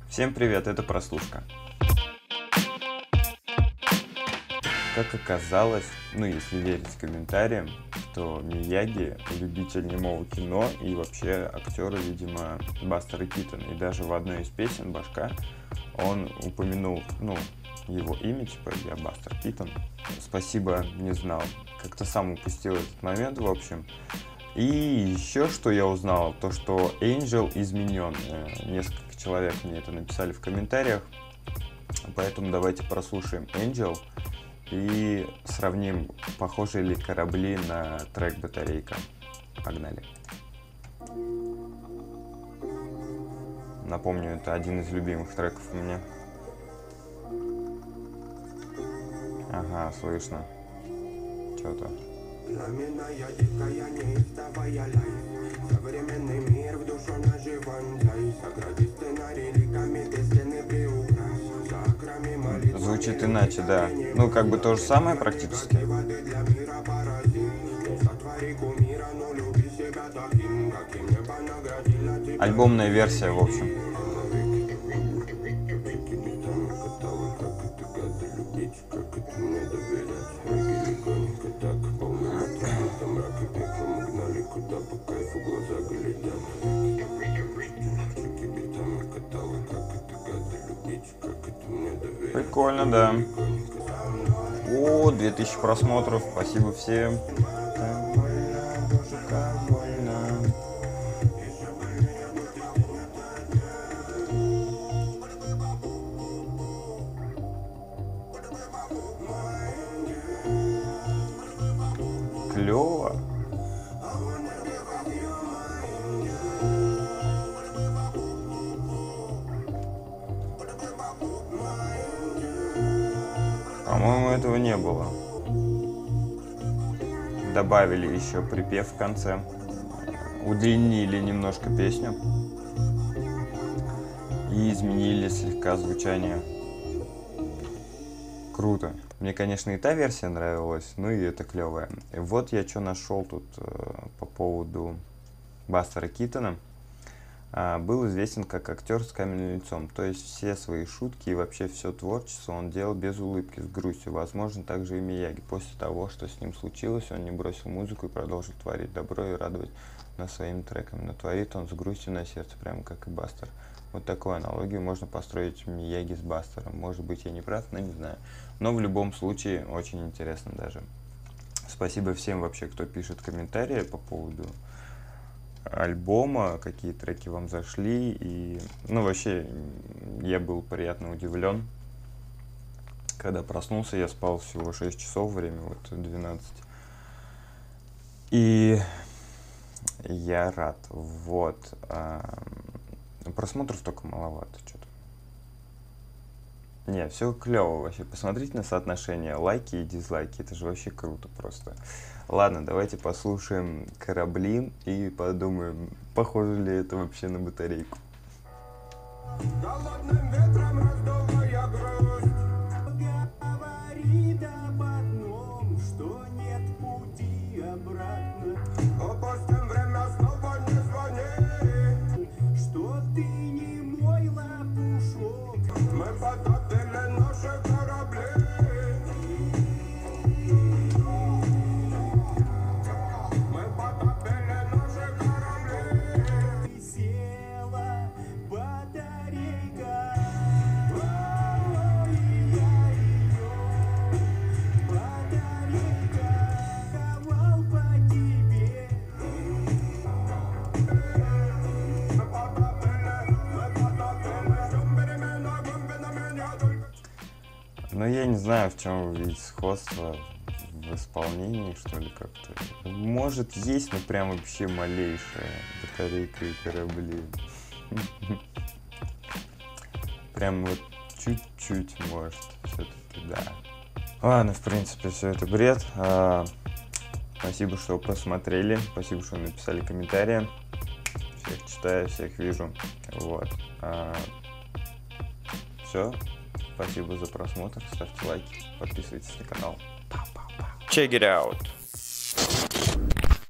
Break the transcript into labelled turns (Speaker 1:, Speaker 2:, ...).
Speaker 1: Всем привет, это прослушка. Как оказалось, если верить комментариям, то Мияги любитель немого кино и вообще актера, видимо, Бастера Китона. И даже в одной из песен Башка он упомянул, его имя, типа я Бастер Китон. Спасибо, не знал. Как-то сам упустил этот момент, в общем. И еще что я узнал, то что Angel изменен. Несколько человек мне это написали в комментариях. Поэтому давайте прослушаем Angel и сравним, похожи ли корабли на трек «Батарейка». Погнали. Напомню, это один из любимых треков у меня. Ага, слышно. Что-то.
Speaker 2: Пламенная, дикая, неистовая лайф. Современный мир в душу наживан дай. Согради сценарий ликами, ты стены приукрась. Чакрами молитвами.
Speaker 1: Звучит иначе, да. Как бы то же самое практически. Альбомная версия, в общем. Прикольно, да. О, 2000 просмотров, спасибо всем. Клево. По-моему, этого не было. Добавили еще припев в конце. Удлинили немножко песню. И изменили слегка звучание. Круто. Мне, конечно, и та версия нравилась, и это клевая. И вот я что нашел тут по поводу Бастера Китона. Был известен как актер с каменным лицом, то есть все свои шутки и вообще все творчество он делал без улыбки, с грустью. Возможно, также и Мияги. После того, что с ним случилось, он не бросил музыку и продолжил творить добро и радовать нас своими треками. Но творит он с грустью на сердце, прямо как и Бастер. Вот такую аналогию можно построить Мияги с Бастером. Может быть, я не прав, но не знаю. Но в любом случае, очень интересно даже. Спасибо всем вообще, кто пишет комментарии по поводу альбома, какие треки вам зашли. И, вообще, я был приятно удивлен. Когда проснулся, я спал всего 6 часов, время 12. И я рад. Просмотров только маловато что-то. Не, все клево вообще. Посмотрите на соотношение лайки и дизлайки. Это же вообще круто просто. Ладно, давайте послушаем корабли и подумаем, похоже ли это вообще на батарейку.
Speaker 2: Голодным ветром раздувая грусть. Говорит об одном, что нет пути обратно. Опустим время, снова не звони. Что ты не мой лопушок. Мы потопили наши корабли. Мы потопили наши корабли. Села батарейка.
Speaker 1: Я не знаю, в чем вы видите сходство в исполнении, что ли, как-то. Может, есть, но прям вообще малейшая батарейка и корабли. Прям чуть-чуть, может, все-таки, да. Ладно, в принципе, все это бред. Спасибо, что просмотрели, спасибо, что написали комментарии. Всех читаю, всех вижу. Все. Спасибо за просмотр, ставьте лайки, подписывайтесь на канал. Check it out!